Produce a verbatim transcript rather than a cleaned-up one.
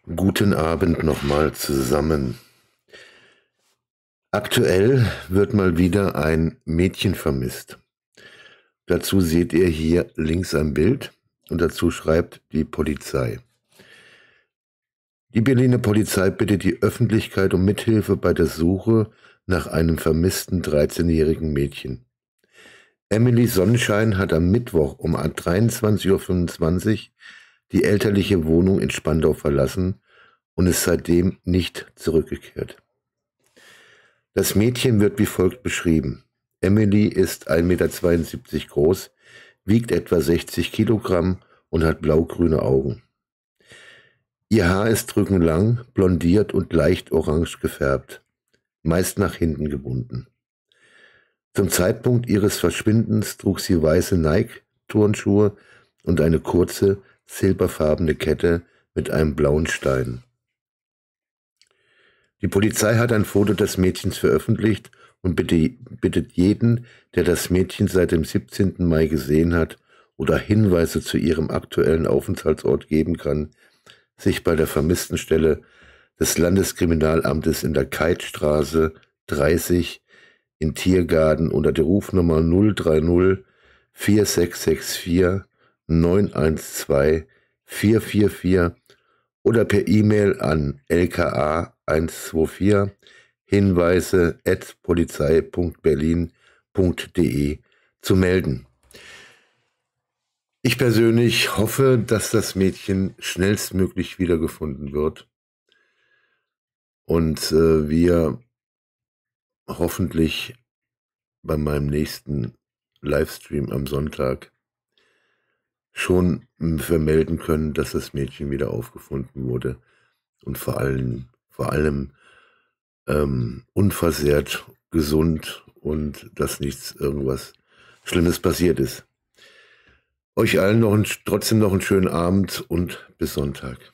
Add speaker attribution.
Speaker 1: Guten Abend nochmal zusammen. Aktuell wird mal wieder ein Mädchen vermisst. Dazu seht ihr hier links ein Bild und dazu schreibt die Polizei. Die Berliner Polizei bittet die Öffentlichkeit um Mithilfe bei der Suche nach einem vermissten dreizehnjährigen Mädchen. Emily Sonnenschein hat am Mittwoch um dreiundzwanzig Uhr fünfundzwanzig die elterliche Wohnung in Spandau verlassen und ist seitdem nicht zurückgekehrt. Das Mädchen wird wie folgt beschrieben. Emily ist ein Meter zweiundsiebzig groß, wiegt etwa sechzig Kilogramm und hat blaugrüne Augen. Ihr Haar ist rückenlang, blondiert und leicht orange gefärbt, meist nach hinten gebunden. Zum Zeitpunkt ihres Verschwindens trug sie weiße Nike-Turnschuhe und eine kurze, silberfarbene Kette mit einem blauen Stein. Die Polizei hat ein Foto des Mädchens veröffentlicht und bittet jeden, der das Mädchen seit dem siebzehnten Mai gesehen hat oder Hinweise zu ihrem aktuellen Aufenthaltsort geben kann, sich bei der Vermisstenstelle des Landeskriminalamtes in der Keithstraße dreißig in Tiergarten unter der Rufnummer null drei null vier sechs sechs vier neun eins zwei vier vier vier oder per E-Mail an l k a eins zwei vier hinweise at polizei punkt berlin punkt de zu melden. Ich persönlich hoffe, dass das Mädchen schnellstmöglich wiedergefunden wird und äh, wir hoffentlich bei meinem nächsten Livestream am Sonntag schon vermelden können, dass das Mädchen wieder aufgefunden wurde und vor allem, vor allem ähm, unversehrt, gesund und dass nichts irgendwas Schlimmes passiert ist. Euch allen noch ein, trotzdem noch einen schönen Abend und bis Sonntag.